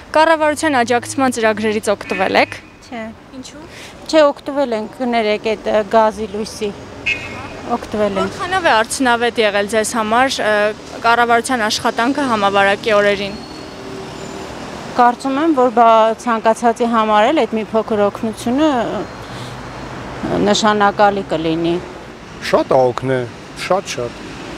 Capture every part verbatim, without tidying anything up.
Կառավարության աջակցման ծրագրերից օգտվել եք։ Չէ։ Ինչու՞։ Չէ, օգտվել ենք կներեք այդ գազի լույսի։ Օգտվել ենք։ Որքանով է արդյունավետ եղել ձեզ համար կառավարության աշխատանքը համավարակի օրերին։ Կարծում եմ, որ ցանկացածի համար էլ այդ մի փոքր օգնությունը նշանակալի կլինի։ Շատ օգն է, շատ-շատ։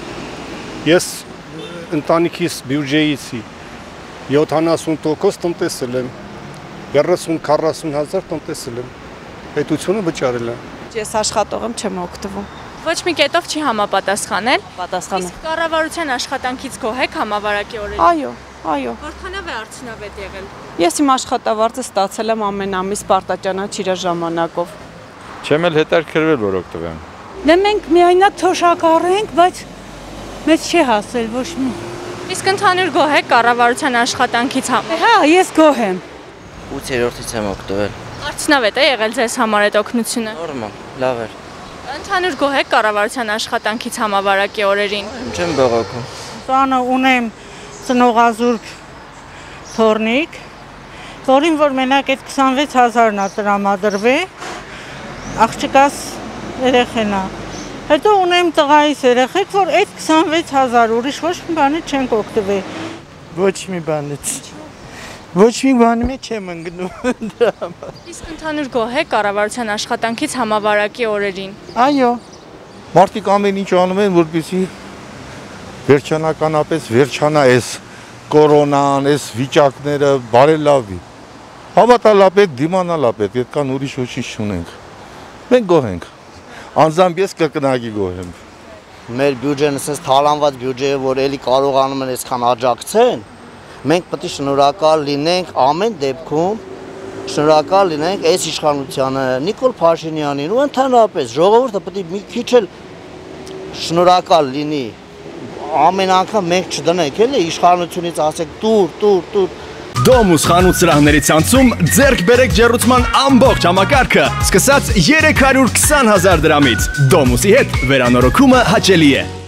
Ես ընտանիքիս բյուջեից յոթանասուն տոկոս տնտեսել եմ, երեսուն-քառասուն հազար տնտեսել եմ, պետությունը վճարել է։ Ես աշխատող եմ, չեմ օգտվում։ Ոչ մի կետով չի համապատասխանել։ Պատասխանը։ Իսկ կառավարության աշխատանքից գոհ եք համավարակի օրերին։ Այո, այո։ Որքանով է արդյունավետ եղել։ Ես իմ աշխատավարձը ստացել եմ ամեն ամիս պարտաճանաչիրա ժամանակով։ Չեմ էլ հետաքրքրվել, որ օգտվեմ։ Դե մենք միայնակ թոշակառ ենք, բայց մեծ չի հասել ոչ մի։ Իսկ ընդհանուր գոհ եք կառավարության աշխատանքից համար։ Հա, ես գոհ եմ։ ութերորդից եմ օգտվել։ Արդյունավետ է եղել ձեզ համար այդ օգնությունը։ Նորմալ, լավ էր։ Ընդհանուր գոհ եք կառավարության աշխատանքից համավարակի օրերին։ Չեմ բողոքում։ Տանը ունեմ ծնողազուրկ թորնիկ, որին որ մենակ այդ քսանվեց հազարն է տրամադրվել, աղջկաս երեխեն է։ Հետո ունեմ տղայիս երեխեք, որ այդ քսանվեց հազար ուրիշ ոչ մի բանից չենք օգտվել։ Ոչ մի բանից։ Ոչ մի բանի մեջ չեմ ընկնում դրա համար։ Իսկ ընդհանուր գոհ եք կառավարության աշխատանքից համավարակի օրերին։ Այո։ Մարդիկ ամեն ինչ անում են, որպեսզի վերջանականապես վերջանա այս կորոնան, այս վիճակները բարելավի։ Հավատալապետ, դիմանալապետ, այդքան ուրիշ ոչինչ չունենք։ Մենք գոհ ենք։ Անձամբ ես կրկնակի գոհ եմ։ Մեր բյուջեն, ասես թալանված բյուջեը, որ էլի կարողանում են այսքան աջակցեն, մենք պետք է շնորհակալ լինենք ամեն դեպքում, շնորհակալ լինենք այս իշխանությանը, Նիկոլ Փաշինյանին ու ընդհանրապես ժողովուրդը պետք է մի քիչ էլ շնորհակալ լինի։ Ամեն անգամ մենք չդնենք, էլի իշխանությունից ասեք տուր, տուր, տուր։ Domus խանութ սրահների ցանցում ձեռք բերեք ջեռուցման ամբողջ համակարգը, սկսած երեք հարյուր քսան հազար դրամից։ Domus-ի հետ վերանորոգումը հաճելի է։